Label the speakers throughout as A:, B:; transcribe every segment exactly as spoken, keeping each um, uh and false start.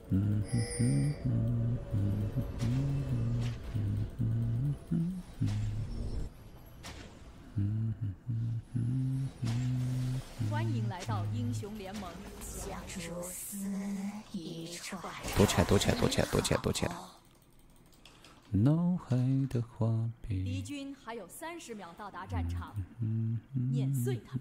A: 欢迎来到英雄联盟。
B: 像蛛丝一串。
C: 躲起来，躲起来，躲起来，躲起来，躲起来。脑海的画笔。
A: 敌军还有三十秒到达战场，碾碎他们。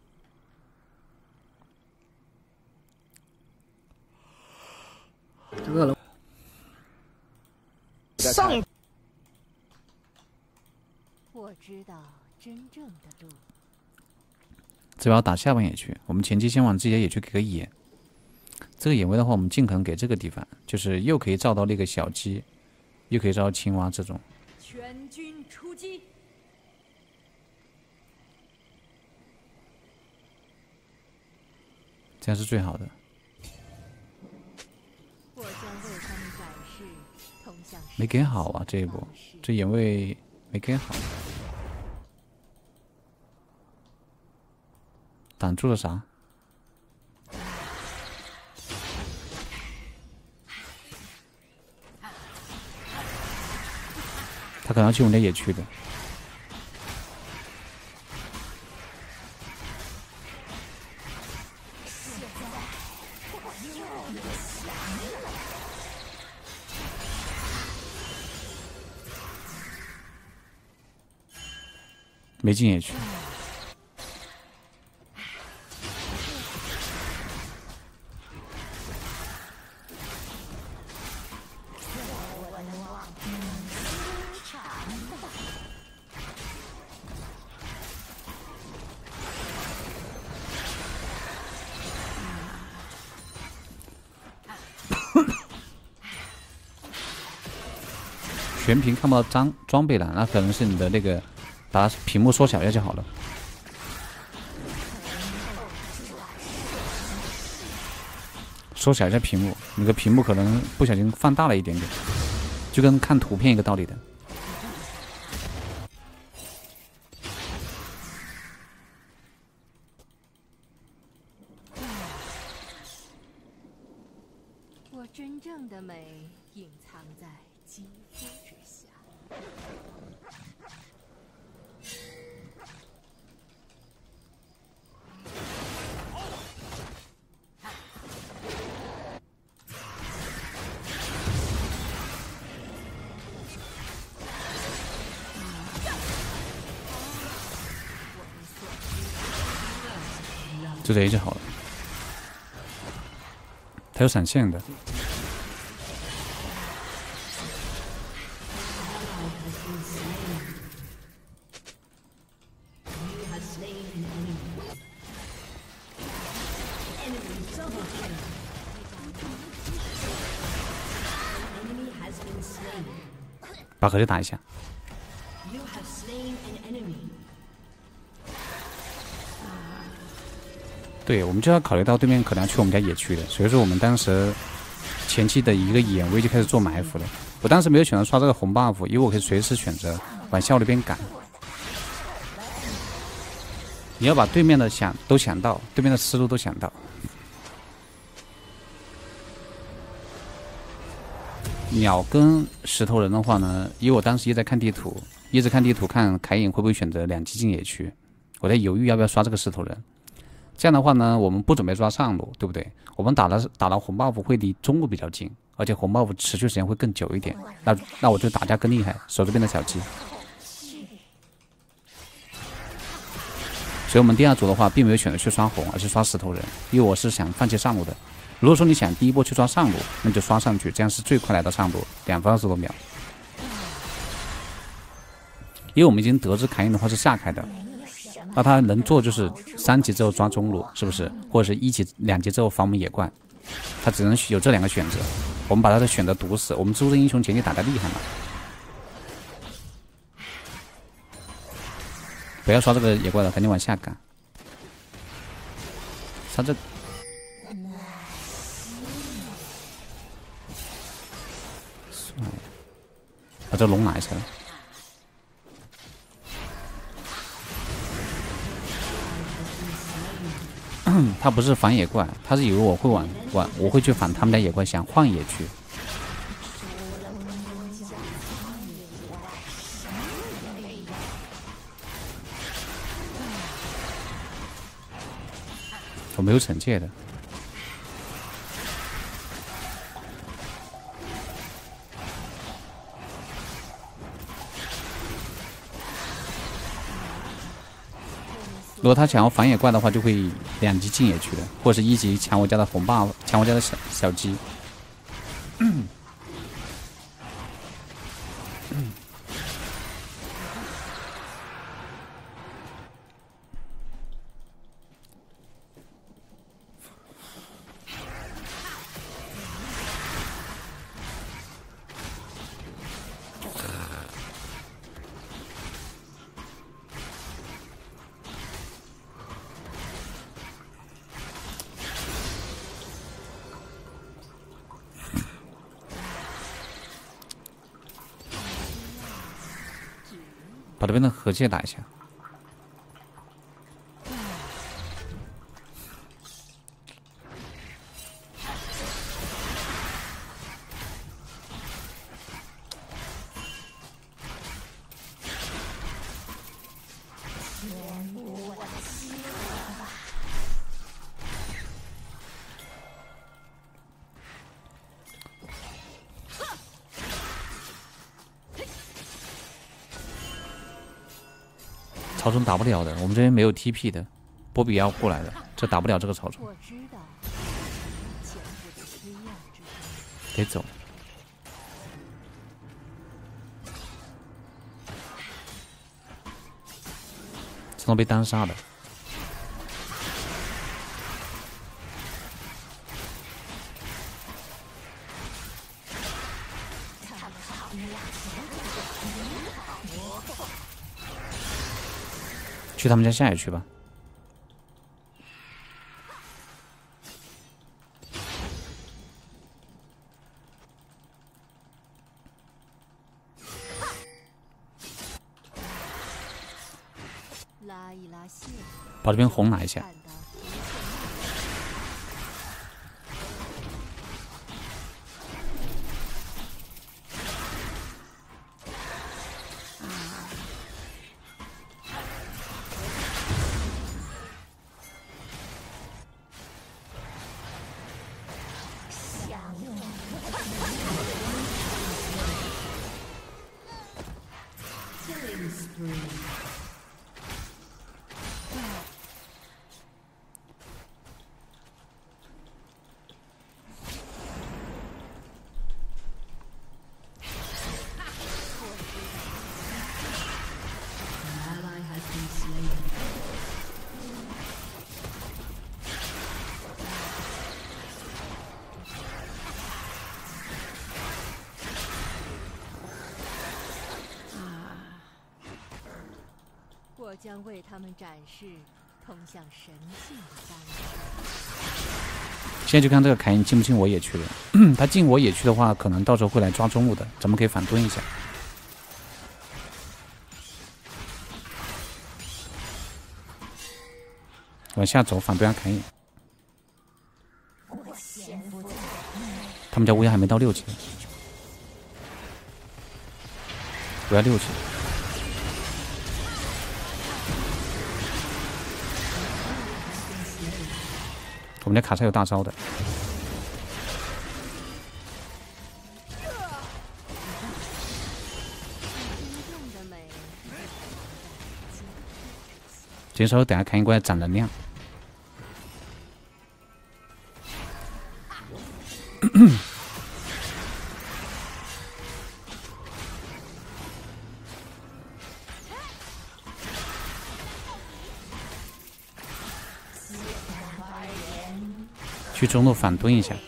D: 饿了。上。
B: 我知道真正的路。
C: 这边要打下半野区，我们前期先往自己的野区给个野。这个野位的话，我们尽可能给这个地方，就是又可以照到那个小鸡，又可以照到青蛙这种。
A: 全军出击！
C: 这样是最好的。
B: 我将为他们展示通向
C: 没给好啊，这一波这野位没给好。挡住了啥？他可能要进我们的野区的。没进野区。全屏看不到装装备了，那可能是你的那个把屏幕缩小一下就好了。缩小一下屏幕，你的屏幕可能不小心放大了一点点，就跟看图片一个道理的。
B: 我真正的美隐藏在肌肤之下。
C: 就这一就好了。它有闪现的。把河流打一下。对，我们就要考虑到对面可能要去我们家野区的，所以说我们当时前期的一个野位就开始做埋伏了。我当时没有选择刷这个红 buff， 因为我可以随时选择往下路那边赶。你要把对面的想都想到，对面的思路都想到。鸟跟石头人的话呢，因为我当时也在看地图，一直看地图看凯隐会不会选择两级进野区，我在犹豫要不要刷这个石头人。这样的话呢，我们不准备抓上路，对不对？我们打了打了红 buff 会离中路比较近，而且红 buff 持续时间会更久一点。那那我就打架更厉害，守这边的小鸡。所以我们第二组的话，并没有选择去刷红，而是刷石头人，因为我是想放弃上路的。如果说你想第一波去抓上路，那就刷上去，这样是最快来到上路，两分二十多秒。因为我们已经得知凯隐的话是下开的。那他能做就是三级之后抓中路，是不是？或者是一级、两级之后防我们野怪，他只能有这两个选择。我们把他的选择堵死。我们蜘蛛的英雄前期打得厉害嘛？不要刷这个野怪了，赶紧往下赶。他这，把这龙拿下来。 他不是反野怪，他是以为我会往往我会去反他们家野怪，想换野区。我没有惩戒的。如果他想要反野怪的话，就会两级进野区的，或者是一级抢我家的红 buff， 抢我家的小小鸡。把这边的河蟹打一下。草丛打不了的，我们这边没有 T P 的，波比要过来的，这打不了这个草丛。
B: 我知道，潜伏在黑暗之中。
C: 得走。这都被单杀的。去他们家下野区吧。
B: 拉一拉线，
C: 把这边红拿一下。
B: 我将为他们展示通向神性的方式。
C: 现在就看这个凯因进不进我野区了。他进我野区的话，可能到时候会来抓中路的，咱们可以反蹲一下。往下走，反对下凯因。他们家乌鸦还没到六级，我要六级。我们家卡莎有大招的。这时候等下凯因过来攒能量。去中路反蹲一下，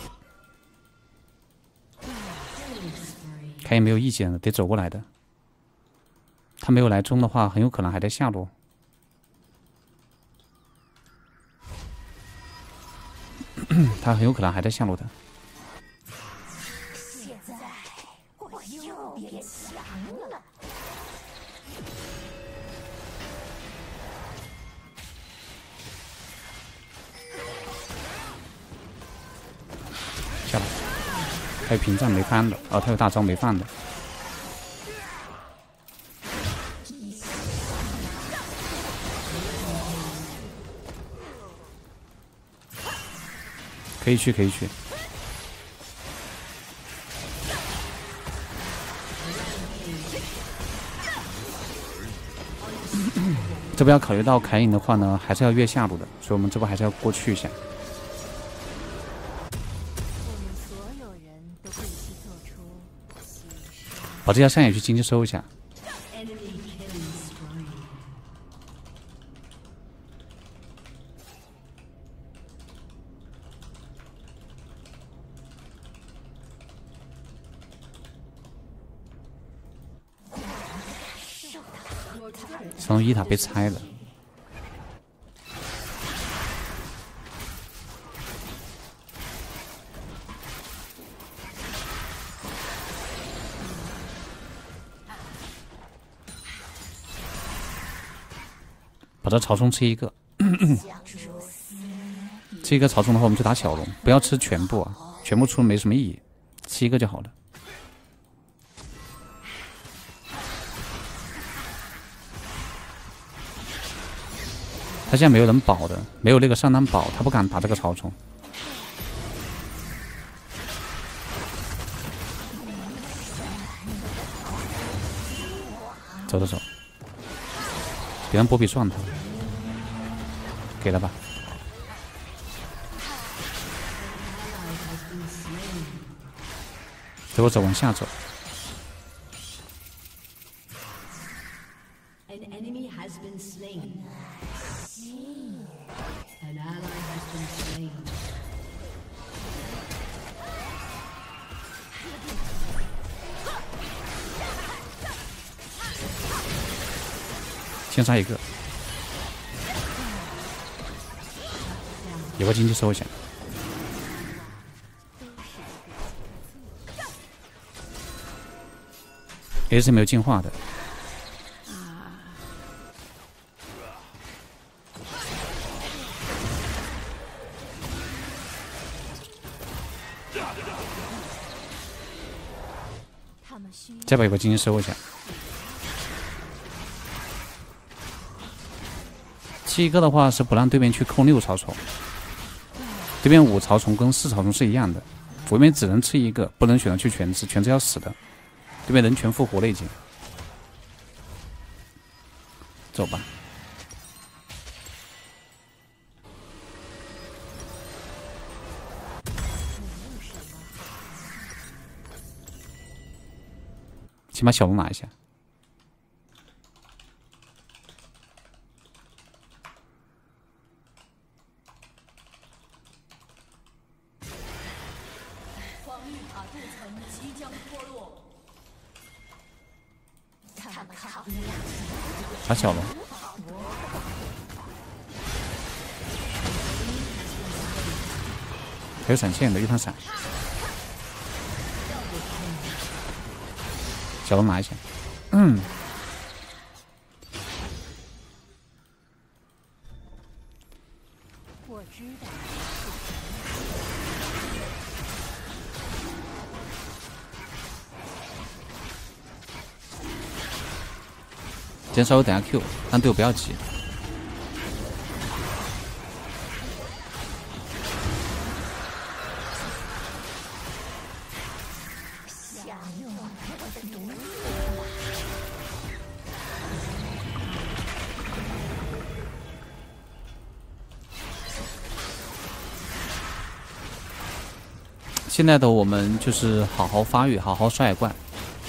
C: 凯因没有意见了，得走过来的。他没有来中的话，很有可能还在下路。他很有可能还在下路的。
D: 现在我又变强了。
C: 下来。还有屏障没翻的，哦，他有大招没放的。可以去，可以去。这边要考虑到凯隐的话呢，还是要越下路的，所以我们这波还是要过去一下。把这条山野去经济收一下。上路一塔被拆了。把这草丛吃一个，吃一个草丛的话，我们就打小龙，不要吃全部啊，全部出没什么意义，吃一个就好了。他现在没有人保的，没有那个上单保，他不敢打这个草丛。走走走，别让波比撞他。给了吧。走我走，往下走。先杀一个，有个经济收一下。也是没有进化的。再把有个经济收一下。七个的话是不让对面去扣六草丛，对面五草丛跟四草丛是一样的，对面只能吃一个，不能选择去全吃，全吃要死的。对面人全复活了已经，走吧。先把小龙拿一下。打小龙，还有闪现的，一盘闪。小龙拿一下，嗯。
B: 我知道。
C: 先稍微等下 Q， 让队友不要急。现在的我们就是好好发育，好好刷野怪。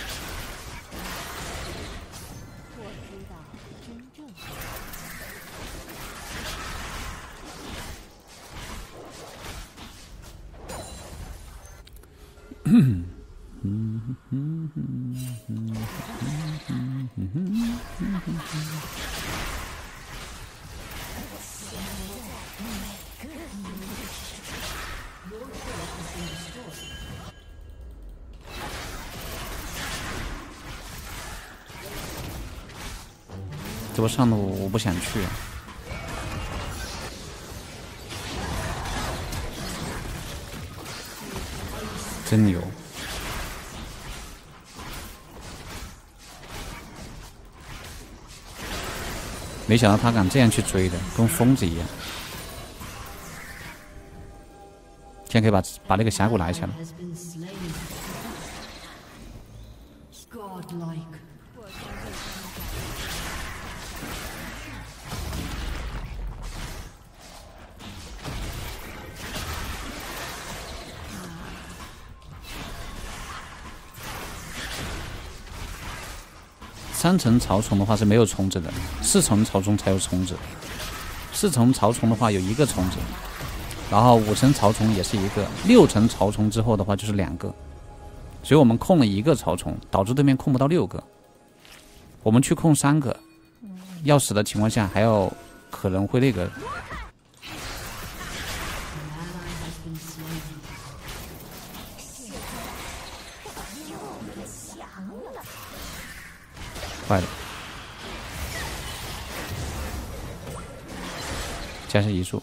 C: 这波上路我不想去。 真牛！没想到他敢这样去追的，跟疯子一样。现在可以把把那个峡谷拿下了。三层草丛的话是没有虫子的，四层草丛才有虫子。四层草丛的话有一个虫子，然后五层草丛也是一个，六层草丛之后的话就是两个。所以我们控了一个草丛，导致对面控不到六个。我们去控三个，要死的情况下还要可能会那个。坏了，加上移速。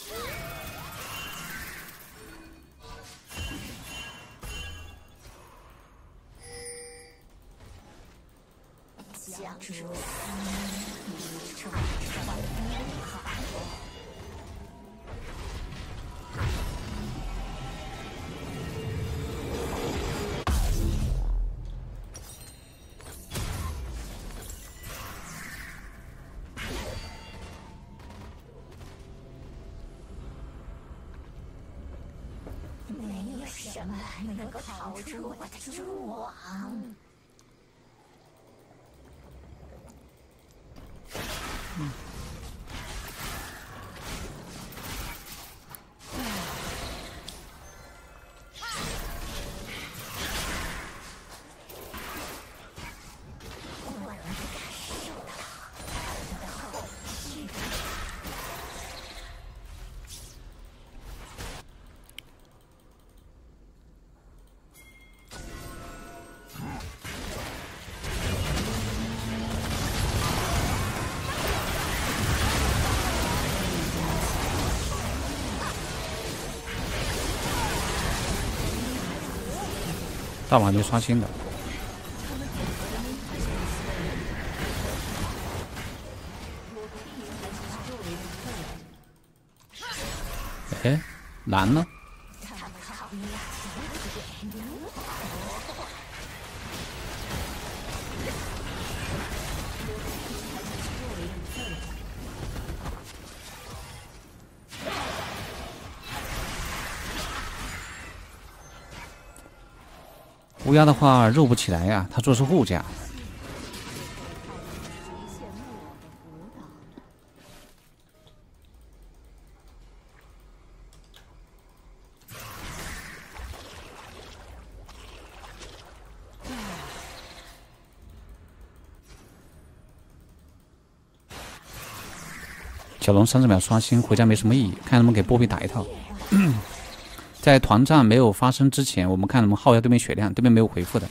D: 没有什么能够逃出我的蛛网。
C: 嗯大王还没刷新的。哎，蓝呢？乌鸦的话肉不起来呀、啊，他做的是护甲。小龙三十秒刷新，回家没什么意义，看能不能给波比打一套。在团战没有发生之前，我们看能不能耗一下对面血量，对面没有回复的。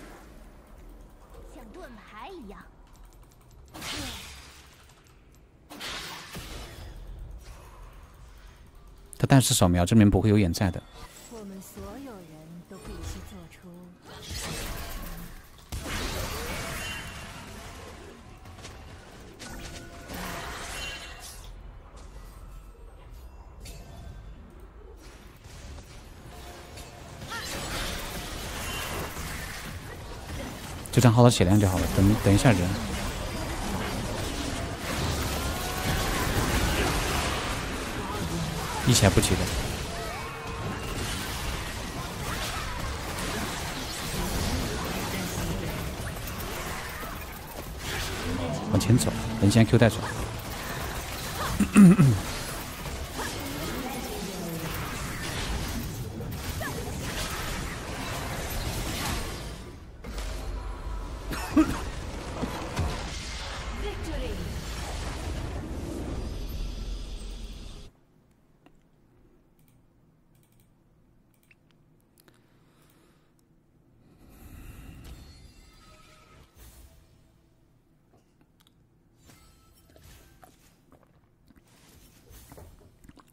A: 像盾牌一样。
C: 他但是扫描这边不会有眼在的。
B: 我们所有人都必须做出。
C: 就这样耗到血量就好了。等等一下人，一起还不起的。往前走，等先 Q 带走。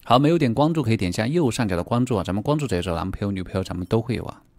C: 好，没有点关注可以点一下右上角的关注啊，咱们关注这时候男朋友女朋友咱们都会有啊。